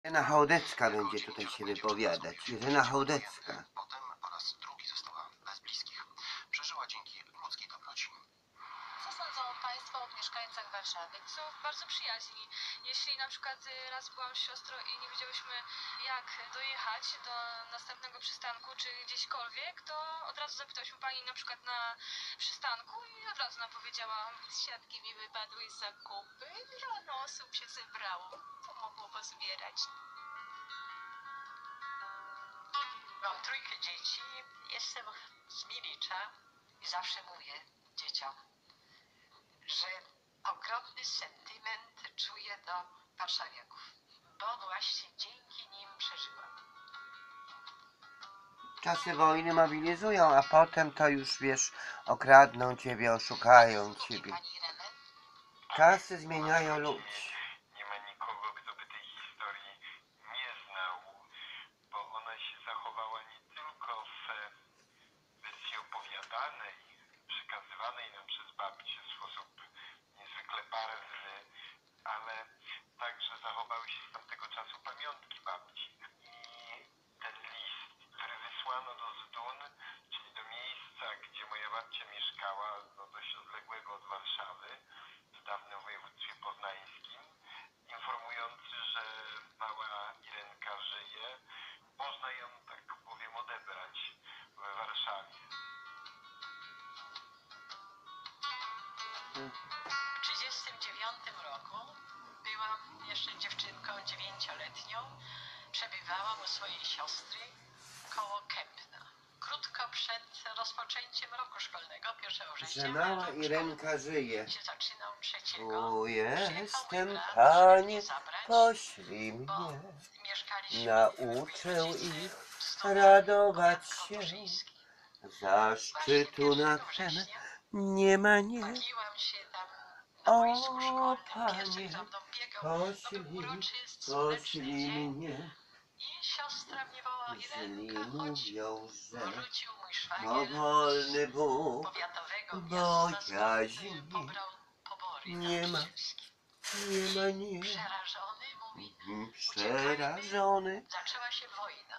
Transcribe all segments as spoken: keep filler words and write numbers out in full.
Irena Chałdecka będzie tutaj się wypowiadać. Irena Chałdecka. Potem po raz drugi została bez bliskich. Przeżyła dzięki ludzkiej dobroci. Co sądzą Państwo o mieszkańcach Warszawy? Są bardzo przyjaźni. Jeśli na przykład raz byłam z siostrą i nie wiedziałyśmy jak dojechać do następnego przystanku czy gdzieśkolwiek, to od razu zapytałyśmy pani na przykład na przystanku i od razu nam powiedziała. Z siatki mi wypadły zakupy, wiele osób się zebrało, co mogło pozbierać. Mam trójkę dzieci, jestem z Milicza i zawsze mówię dzieciom, że ogromny sentyment czuję do warszawiaków, bo właśnie dzięki nim przeżyłam. Czasy wojny mobilizują, a potem to już, wiesz, okradną ciebie, oszukają ciebie. Pani Irenę? Czasy zmieniają ludzi. Nie ma nikogo, kto by tej historii nie znał, bo ona się zachowała nie tylko w wersji opowiadanej, przekazywanej nam przez babcię w sposób niezwykle barwny, ale także zachowały się z tamtego czasu pamiątki babci. I ten list, który wysłano do Zdun, czyli do miejsca, gdzie moja babcia mieszkała, no dość odległego od Warszawy, w dawnym województwie poznańskim, informujący, że mała Irenka żyje, można ją, tak powiem, odebrać w Warszawie. W trzydziestym dziewiątym roku byłam jeszcze dziewczynką dziewięcioletnią, przebywałam u swojej siostry koło Kępna. Krótko przed rozpoczęciem roku szkolnego, pierwszego września, Że mała rok Irenka żyje. się zaczynał trzeciego. Tu jestem, Przyjechał mój brat, Panie, żeby mnie zabrać, poślij bo mnie. mieszkaliśmy Nauczę moi rodzice ich w Zdunach radować koło się. Kołobrzejskich. Zaszczytu nad tem nie ma nie. Bawiłam się tam na O, boisku szkolnym, piesek Panie, za mną biegał, to był poślij, uroczysty, słoneczny poślij dzień mnie. i siostra mnie wołała, Źli Irenka, chodź, mówią, że wrócił mój szwagier powolny z Bóg powiatowego bo miasta, jaźni skąd pobrał pobory nie na ma. wszystkim. nie ma nie. Przerażony mówi, Przerażony zaczęła się wojna.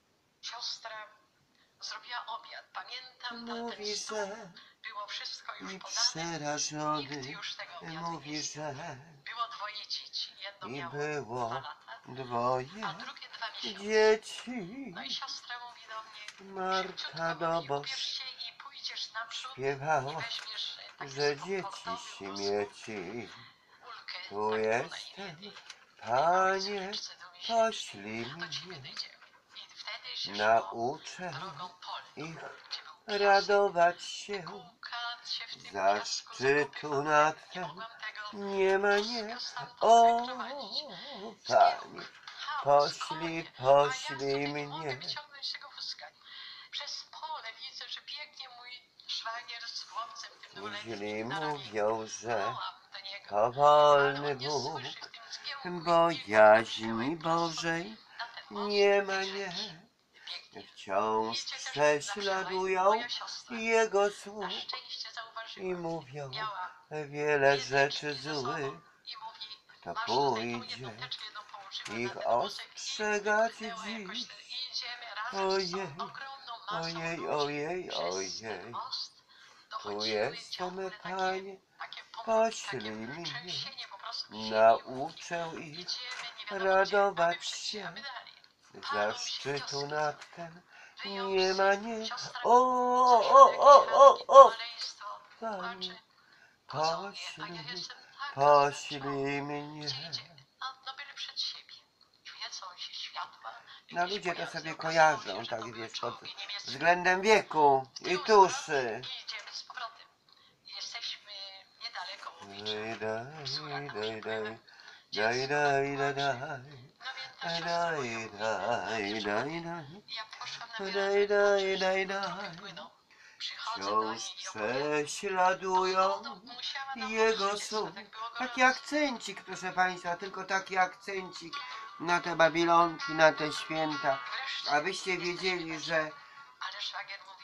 Siostra zrobiła obiad, pamiętam na mówi, ten stół, że było wszystko już i podane, nikt przerażony już tego obiadu mówi, nie że było dwoje dzieci, jedno i miało było dwa lata, a dwoje drugie dwa miesiące. dzieci. No i siostra mówi do mnie, Marta do Boż ubierz się i pójdziesz naprzód śpiewała, i weźmiesz taki że komfortowy dzieci wóz, śmieci. kulkę, Tu taką jestem, najlepiej. Panie, Ojcu, do miesięcznej, poślij do ciebie mnie. dojdziemy. I wtedy się szło Nauczę drogą polną, ich gdzie był piasek, radować się. kółka się w tym Zaszczytu piasku nad zakopywały. Nie tem mogłam tego nie ma nie. wózka stamtąd O, wyprowadzić. Panie, Chaos, poślij, konie, a ja poślij sobie nie mogę mnie. wyciągnąć tego wózka. Przez pole widzę, że biegnie mój szwagier z chłopcem tym Źli dwuletnim na ramieniu. mówią, że Wołam do niego, powolny ale on nie Bóg słyszy w tym zgiełku bo i jaźni Bożej na ten most nie ma tej nie. rzeki. Biegnie. Wciąż Jedzie też prześladują moja siostra. Jego Na słów szczęście zauważyła. i mówią Miała wiele dwie rzeczy teczki ze sobą złych. i mówi, Kto masz tutaj tą pójdzie jedną teczkę, jedną położyła ich na ten wózek i ostrzegać wypchnęła jakoś dziś. ten- i idziemy razem z Ojej, tą ogromną masą ojej, ludzi ojej, przez ten ojej. most. Tu Dochodziły jestem, ciągle takie, Panie, takie pomocy, poślij takie mnie. trzęsienie po prostu ziemi. Nauczę ich Idziemy, nie wiadomo radować gdzie, a my wszyscy, się. a my dalej. Palą się Zaszczytu wioski. nad tem Wyjął nie ma syn, nie. siostra O, coś o, jakieś o, o, randki, o. maleństwo, Panie, płacze. Chodzą mnie, a ja poślij, jestem taka poślij zmęczona. mnie. Gdzie idziemy? No, no byle przed siebie. Świecą się światła. No jakieś ludzie to pojazdy sobie okazało kojarzą, się, że tak to były wiesz, pod czołgi niemieckie. względem wieku W i tył tuszy. zwrot i idziemy z powrotem. Jesteśmy niedaleko Łowicza. Daj, daj, Wzóra tam daj, przypływa. daj, Dziecko daj, daj, daj, płacze. daj. No więc ta Daj, siostra moja daj, mówi, daj, wiesz, daj, panie, daj. ja poszłam na Daj, wyrażenie, daj, patrzę, daj, że trupy daj. płyną. Przychodzę do niej Wciąż i opowiadam. prześladują No, no, musiała nam Jego powiedzieć dziecko, słów. tak było Taki gorąco. akcencik, proszę Państwa, tylko taki akcencik na te Babilonki, na te święta. Wreszcie Abyście jesteśmy wiedzieli, na że Ale szwagier mówi,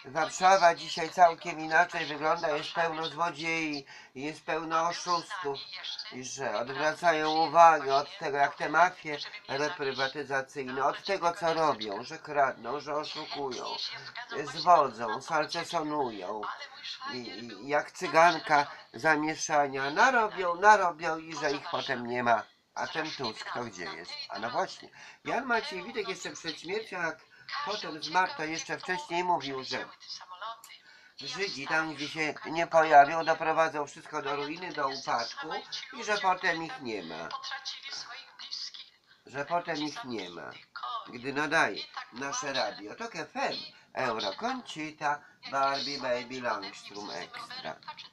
Warszawa dzisiaj całkiem inaczej wygląda, jest pełno złodziei, jest pełno oszustów, i że odwracają uwagę od tego, jak te mafie reprywatyzacyjne, od tego, co robią, że kradną, że oszukują, zwodzą, salcesonują, i, i jak cyganka zamieszania, narobią, narobią i że ich potem nie ma. A ten Tusk to gdzie jest? A no właśnie, Jan Maciej Witek jeszcze przed śmiercią, jak potem zmarł, to jeszcze wcześniej mówił, że Żydzi tam, gdzie się nie pojawią, doprowadzą wszystko do ruiny, do upadku i że potem ich nie ma. Że potem ich nie ma. Gdy nadaje nasze radio, to K F M, Euro Concita, Barbie Baby Langstrom Extra.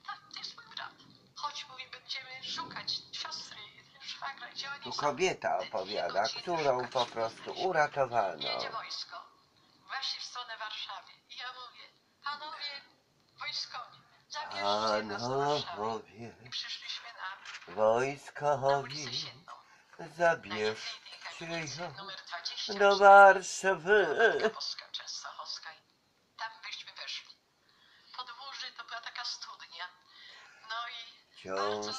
Chodź, mówi, będziemy szukać siostry, szwagra, gdzie oni Tu są? kobieta opowiada, którą po prostu uratowano. Jedzie wojsko, właśnie w stronę Warszawy. I ja mówię, panowie wojskowi, zabierzcie nas do Warszawy. Panowie I przyszliśmy na, na wojskowi, ulicę Sienną. zabierzcie ją Numer dwadzieścia do cztery. Warszawy. Boska Częstochowska. I tam byśmy weszli. Podwórze to była taka studnia. No i Wciąż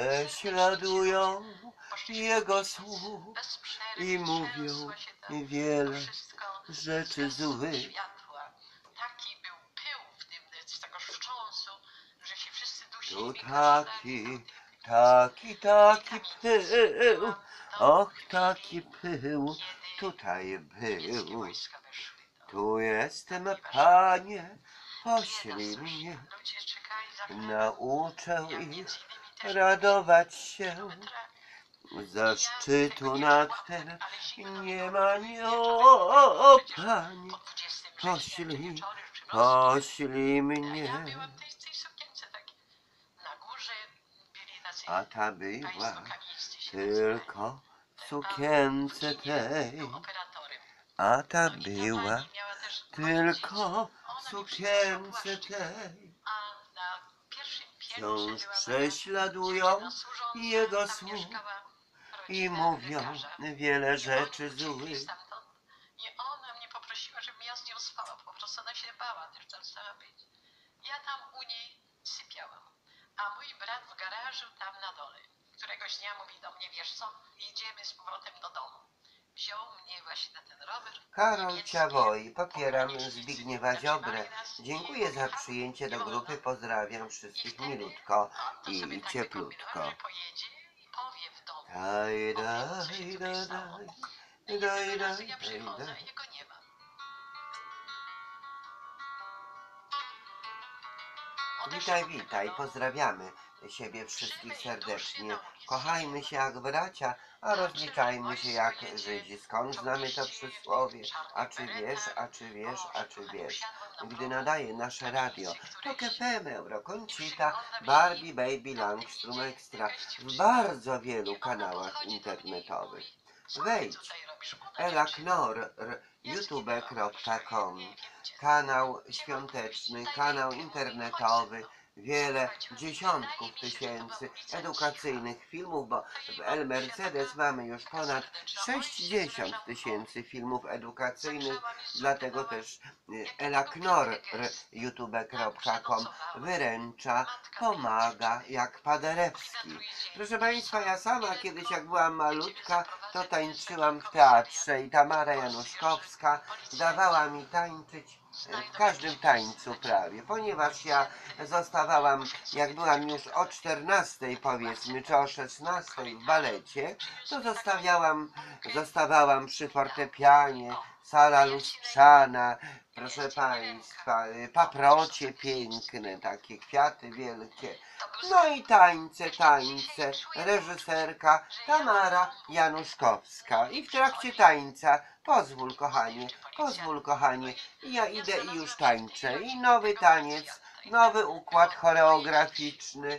prześladują poszliśmy jego do słów bez przerwy, i mówią trzęsła się tam wiele wszystko rzeczy z złych. światła. Taki był pył w tym, z tego wstrząsu, że się wszyscy dusili. Tu taki, taki, taki pył, och, taki pył tutaj był. Wojska weszły. Tu jestem, Panie, poślij mnie, Ludzie czekali za nauczę ja ich między innymi też radować się. kilometrami. Za szczytu nad ten nie ma nie o, Panie, Po dwudziestym poślij, wieczorem przy mostku. poślij Ja mnie. byłam w tej, tej sukience takiej. Na górze byli tacy A ta była państwo kamińscy się tylko w sukience tej, był operatorem. a ta No i ta była pani miała też tylko Ona w mi wszystko sukience płaszczyła. tej. A na pierwszym piętrze Wciąż była prześladują dziewczyna służąca, jego tam słów mieszkała i rodzina mówią lekarza. wiele I rzeczy oni uciekli złych. stamtąd. I ona mnie poprosiła, żebym ja z nią spała. Po prostu ona się bała też tam sama być. Ja tam u niej sypiałam. A mój brat w garażu tam na dole. Któregoś dnia mówi do mnie, wiesz co, idziemy z powrotem do domu. Wziął mnie właśnie na ten rower. Karol Ciawoi, popieram Zbigniewa Ziobrę. Dziękuję za przyjęcie do grupy, pozdrawiam wszystkich milutko i cieplutko. Pojedzie i powie w domu. Daj, o tym, co daj, się daj, tutaj stało. daj, I daj, jednego razu daj, ja daj, przychodzę, daj. jego nie ma. Witaj, witaj, pozdrawiamy siebie wszystkich serdecznie. Kochajmy się jak bracia, a rozliczajmy się jak Żydzi. Skąd znamy to przysłowie? A czy wiesz, a czy wiesz, a czy wiesz? Gdy nadaje nasze radio, to K F M, Euro Concita, Barbie Baby Langstrom Extra w bardzo wielu kanałach internetowych. Wejdź, elaknor kropka youtube kropka com, kanał świąteczny, kanał internetowy, wiele dziesiątków tysięcy edukacyjnych filmów, bo w El Mercedes mamy już ponad sześćdziesiąt tysięcy filmów edukacyjnych, dlatego też elaknor kropka youtube kropka com wyręcza, pomaga jak Paderewski. Proszę Państwa, ja sama kiedyś jak byłam malutka, to tańczyłam w teatrze i Tamara Januszkowska dawała mi tańczyć w każdym tańcu prawie, ponieważ ja zostawałam, jak byłam już o czternastej powiedzmy, czy o szesnastej w balecie, to zostawiałam, zostawałam przy fortepianie, sala lustrzana, proszę Państwa, paprocie piękne, takie kwiaty wielkie. No i tańce, tańce, reżyserka Tamara Januszkowska. I w trakcie tańca, pozwól kochanie, pozwól kochanie, ja idę i już tańczę. I nowy taniec, nowy układ choreograficzny.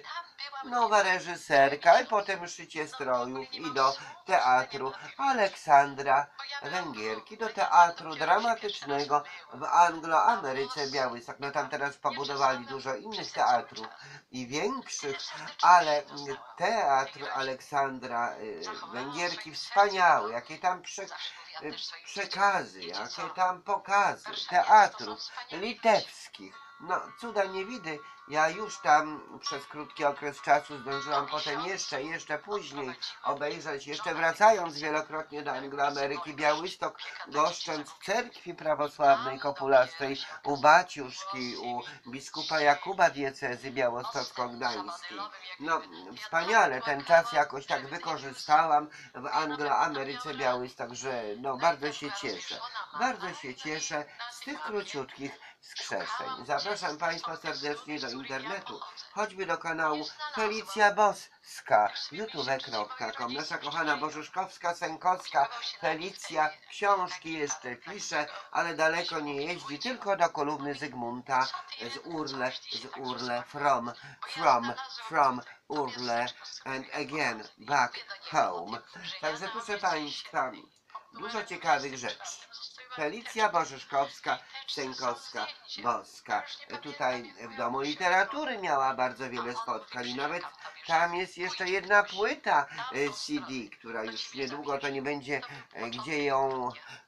byłam nowa reżyserka i potem szycie strojów i do teatru Aleksandra Węgierki, do teatru dramatycznego w Anglo-Ameryce Białystok. No tam teraz pobudowali dużo innych teatrów i większych, ale teatr Aleksandra y, Węgierki wspaniały, jakie tam prze, y, przekazy, jakie tam pokazy teatrów litewskich. No, cuda nie widy. Ja już tam przez krótki okres czasu zdążyłam potem jeszcze, jeszcze później obejrzeć, jeszcze wracając wielokrotnie do Angloameryki, Białystok, goszcząc w cerkwi prawosławnej kopulastej u Baciuszki, u biskupa Jakuba diecezy białostocko-gdańskiej. No, wspaniale, ten czas jakoś tak wykorzystałam w Angloameryce Białystok, że no, bardzo się cieszę. Bardzo się cieszę z tych króciutkich skrzeszeń. Zapraszam Państwa serdecznie do internetu, choćby do kanału Felicja Boska, youtube kropka com. Nasza kochana Bożuszkowska, Sękowska, Felicja książki jeszcze pisze, ale daleko nie jeździ, tylko do kolumny Zygmunta z Urle, z Urle, from, from, from Urle and again back home. Także proszę Państwa, dużo ciekawych rzeczy. Felicja Bożuszkowska, Sękowska, Boska. Tutaj w Domu Literatury miała bardzo wiele spotkań i nawet tam jest jeszcze jedna płyta C D, która już niedługo to nie będzie gdzie ją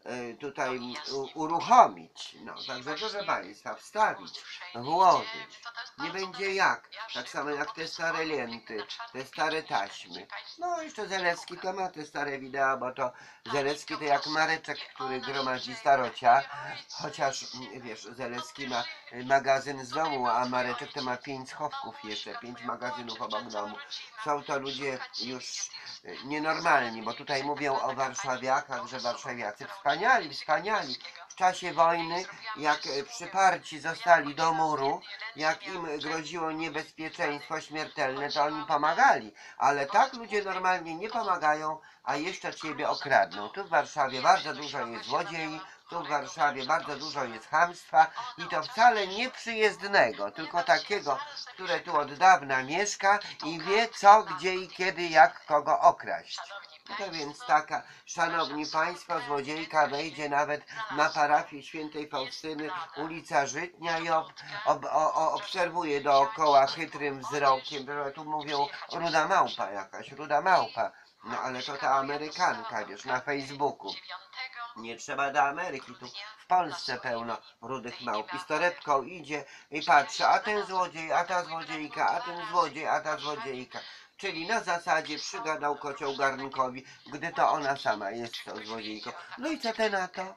tutaj uruchomić. No, także proszę Państwa, wstawić, włożyć. Nie będzie jak. Tak samo jak te stare lenty, te stare taśmy. No jeszcze Zalewski to ma te stare wideo, bo to Zalewski to jak Mareczek, który gromadzi starocia. Chociaż wiesz, Zalewski ma magazyn z domu, a Mareczek to ma pięć schowków jeszcze, pięć magazynów obok domu. Są to ludzie już nienormalni, bo tutaj mówią o warszawiakach, że warszawiacy wspaniali, wspaniali. W czasie wojny, jak przyparci zostali do muru, jak im groziło niebezpieczeństwo śmiertelne, to oni pomagali. Ale tak ludzie normalnie nie pomagają, a jeszcze ciebie okradną. Tu w Warszawie bardzo dużo jest złodziei, tu w Warszawie bardzo dużo jest chamstwa i to wcale nie przyjezdnego, tylko takiego, które tu od dawna mieszka i wie co, gdzie i kiedy, jak kogo okraść. No to więc taka, szanowni Państwo, złodziejka wejdzie nawet na parafię świętej Faustyny, ulica Żytnia i ob, ob, o, obserwuje dookoła chytrym wzrokiem. Tu mówią ruda małpa jakaś, ruda małpa. No ale to ta Amerykanka, wiesz, na Facebooku. Nie trzeba do Ameryki, tu w Polsce pełno rudych małp. I z torebką idzie i patrzy, a ten złodziej, a ta złodziejka, a ten złodziej, a ta złodziejka. Czyli na zasadzie przygadał kocioł garnkowi, gdy to ona sama jest tą złodziejką. No i co ty na to?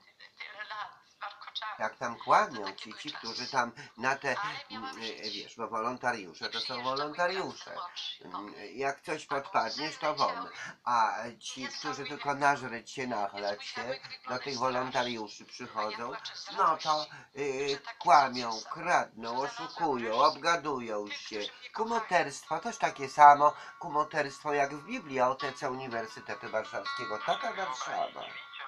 Jak tam kłamią ci, ci, którzy tam na te, wiesz, bo wolontariusze to są wolontariusze. Jak coś podpadniesz, to won. A ci, którzy tylko nażreć się, nachlać się, do tych wolontariuszy przychodzą, no to y, kłamią, kradną, oszukują, obgadują się. Kumoterstwo też takie samo, kumoterstwo jak w Bibliotece Uniwersytetu Warszawskiego. Taka Warszawa.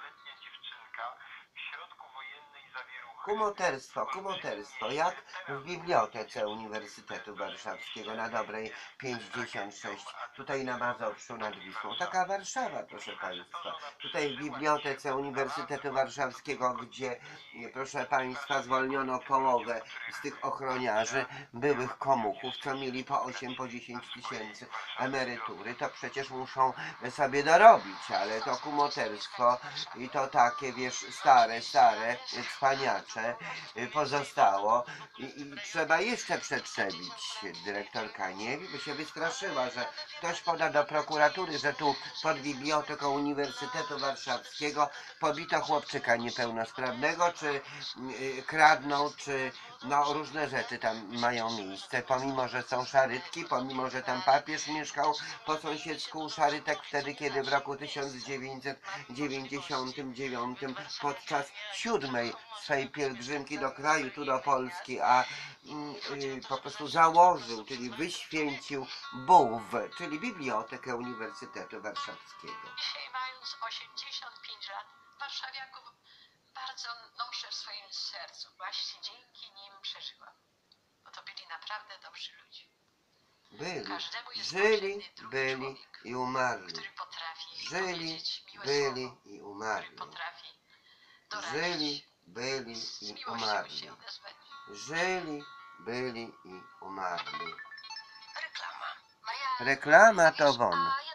Kumoterstwo, kumoterstwo, jak w Bibliotece Uniwersytetu Warszawskiego na Dobrej pięćdziesiąt sześć, tutaj na Mazowszu nad Wisłą. Taka Warszawa, proszę Państwa. Tutaj w Bibliotece Uniwersytetu Warszawskiego, gdzie, proszę Państwa, zwolniono połowę z tych ochroniarzy, byłych komuchów, co mieli po osiem, po dziesięć tysięcy emerytury, to przecież muszą sobie dorobić, ale to kumoterstwo i to takie, wiesz, stare, stare, cwaniacze pozostało i, i trzeba jeszcze przetrzebić. Dyrektorka nie wie, by się wystraszyła, że ktoś poda do prokuratury, że tu pod Biblioteką Uniwersytetu Warszawskiego pobito chłopczyka niepełnosprawnego, czy y, kradną, czy no różne rzeczy tam mają miejsce, pomimo że są szarytki, pomimo że tam papież mieszkał po sąsiedzku u szarytek wtedy, kiedy w roku tysiąc dziewięćset dziewięćdziesiątym dziewiątym podczas siódmej swej pielgrzymki do kraju, tu do Polski, a y, po prostu założył, czyli wyświęcił B U W, czyli Bibliotekę Uniwersytetu Warszawskiego. Dzisiaj, mając osiemdziesiąt pięć lat, warszawiaków bardzo noszę w swoim sercu. Właśnie dzięki nim przeżyłam. Bo to byli naprawdę dobrzy ludzie. byli, Każdemu jest żyli, potrzebny drugi byli człowiek, i umarli. który potrafi Żyli, powiedzieć miłe byli słowo, i który umarli. potrafi doradzić, Żyli, byli z i miłością umarli. się odezwać. Żyli, byli i umarli. Reklama. Reklama to won. A ja